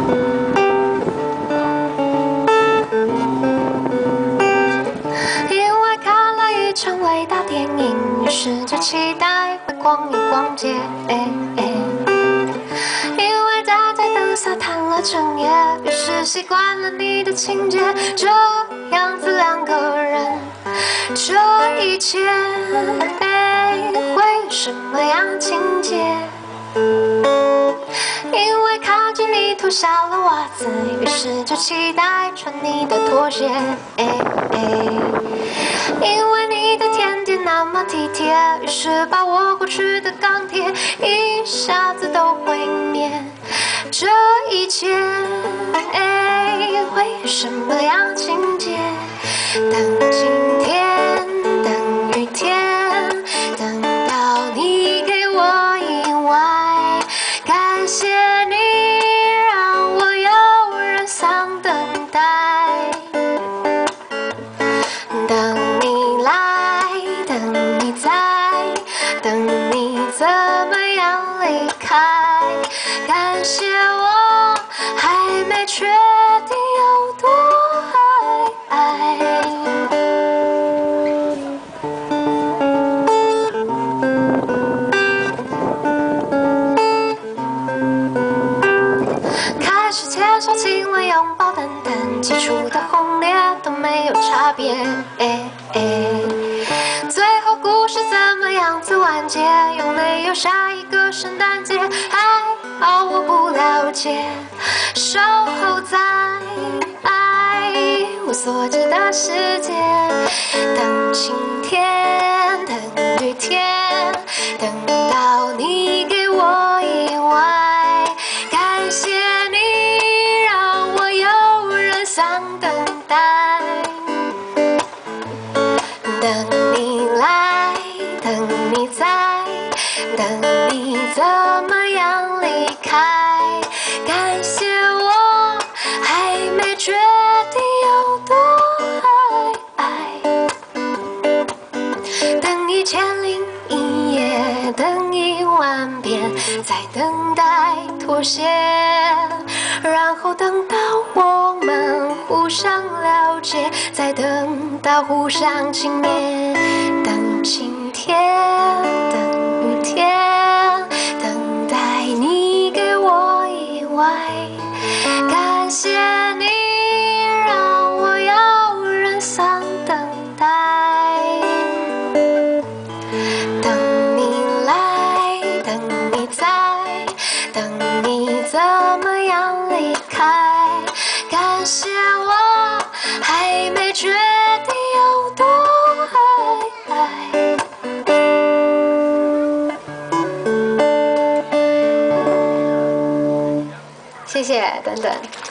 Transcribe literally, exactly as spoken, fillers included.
因为看了一场伟大电影，于是就期待会逛一逛街。因为大家都撒谈了整夜，于是习惯了你的情节。这样子两个人，这一切会有什么样情节？因为靠近你脱下了袜子，于是就期待穿你的拖鞋。因为你的甜点那么体贴，于是把我过去的钢铁一下子都毁灭。这一切会有什么样情节？等晴天，等雨天，等到你给我意外。感谢你让我有人想等待。等你来，等你在，等你怎么样离开。感谢我还没确定有多爱。开始接受亲吻、拥抱等等，起初的轰烈都没有差别。最后故事怎么样子完结？有没有下一个圣诞节？还好我不了解。守候在爱无所知的世界，等晴天，等雨天，等到你给我意外。感谢你让我有人想等待。等你来，等你在，等你怎么样离开。感谢我还没决定有多爱。等一千零一夜，等一万遍，在等待妥协，然后等到我们互相了解，再等到互相轻蔑。等晴天，等雨天，等待你给我意外。感谢你让我有人想等待。等你来，等你在，等你怎么样离开。感谢我还没决定有多爱。谢谢，等等。